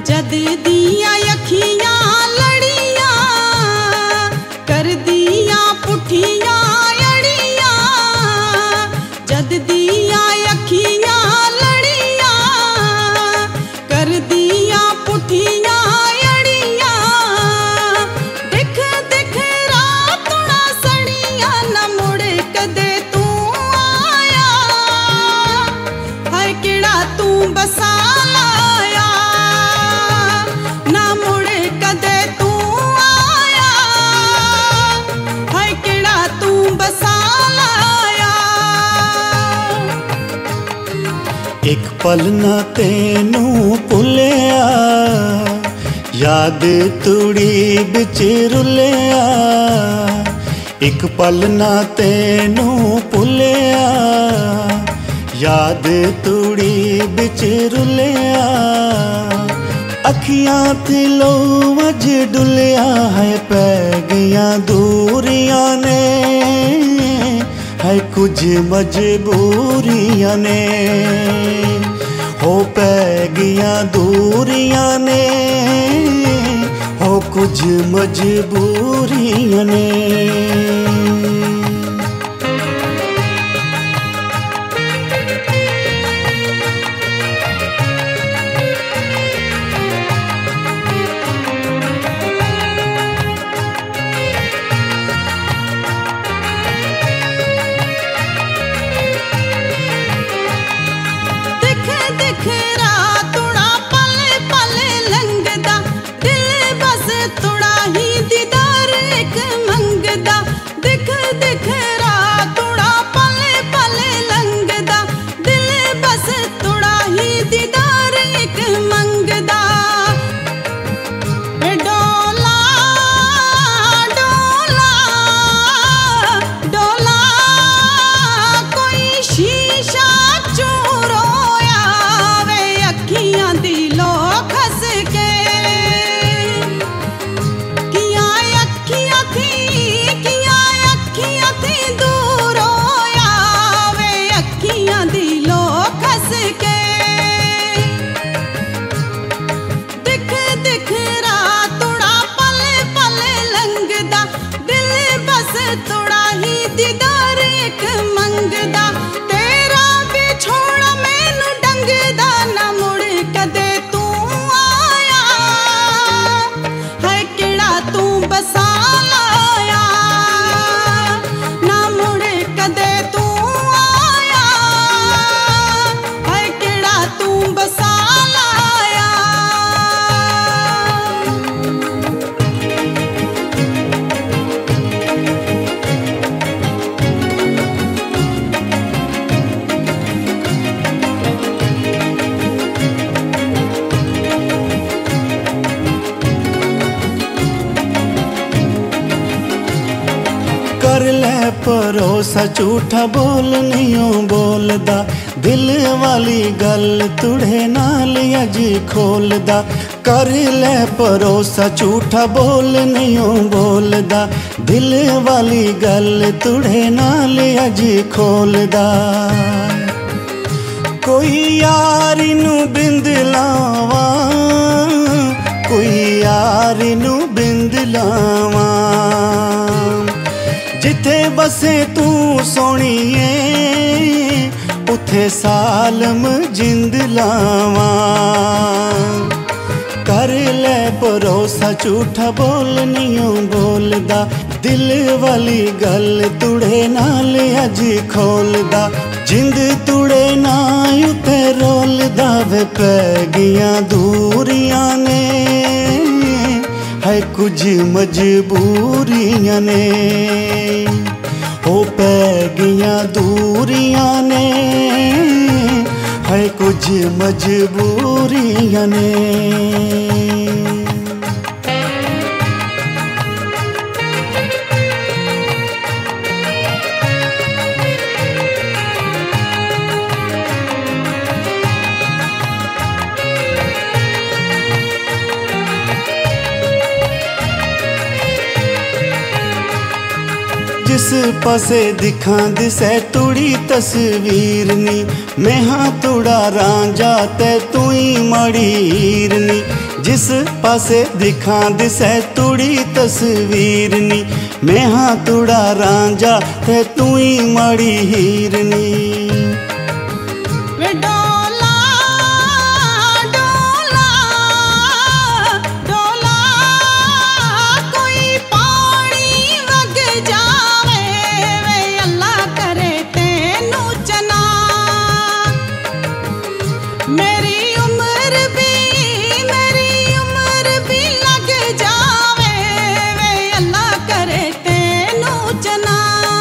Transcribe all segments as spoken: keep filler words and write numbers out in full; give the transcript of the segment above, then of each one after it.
जद दिया अखियां लड़ियां कर दिया पुठियां अड़ियां, जद दिया अखियां लड़ियां कर दिया पुठियां अड़ियां। दिख दिख रातुड़ा सड़ियां न मुड़ कदे तू आया, है केड़ा तू बसा एक पल ना तेनू भुलिया, याद तुड़ी बिच रुलिया। एक पल ना तेनू भुलिया, याद तुड़ी बिच रुलिया। अखियां ते लो वज डुलिया है, पै गईयां दूरियां ने है कुछ मजबूरियां ने। हो पै गईयां दूरियां ने, हो कुछ मजबूरियां ने। कर ले भरोसा झूठा बोल नहीं बोलदा, दिल वाली गल तुड़े नाल अज खोलदा। कर ले भरोसा झूठा बोल नहीं बोलदा, दिल वाली गल तुड़े नाल अज खोलदा। कोई यारी नू बिंद लावा, कोई यारी नू बिंद लावा। जिथे बसे तू सोणीए उथे सालम जिंद लावा। कर ले भरोसा झूठा बोल नहीं बोलदा, दिल वाली गल तुड़े नाल अज खोलदा। जिंद तुड़े ना उते रोलदा वे, पै गईयां दूरियां ने है कुछ मजबूरियां ने। हो पै गईयां दूरियां ने है कुछ मजबूरियां ने। जिस पासे दिखां दिसै तुड़ी तस्वीर नी, मैं हाँ तुड़ा रांझा ते तू ही मड़ी हीर नी। जिस पासे दिखां दिसै तुड़ी तस्वीर नी, मैं हाँ तुड़ा रांझा ते तू ही माड़ी हीर नी। वे डोला डोला डोला कोई पानी वग जावे, वे अल्लाह करे तेनू चना। मेरी उम्र भी मेरी उम्र भी लग जावे, वे अल्लाह करे तेनू चना।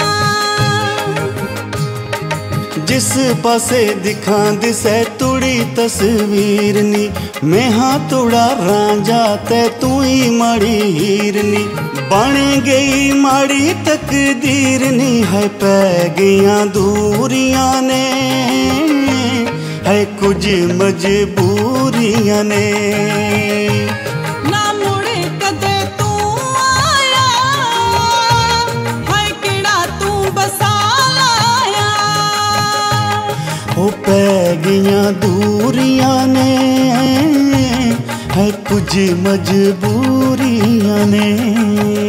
जिस पासे दिखां दिसै तुड़ी तस्वीर नी, मैं हाँ तुड़ा रांझा ते तू ही माड़ी हीर नी। बन गई माड़ी तकदीर नी, है पै गईयां दूरियां ने, है कुछ मजबूरियां ने। ना मुड़ कदे तू आया, है किड़ा तू बसा लाया। ओ पै गईयां दूरियां ने, है कुछ मजबूरियां ने।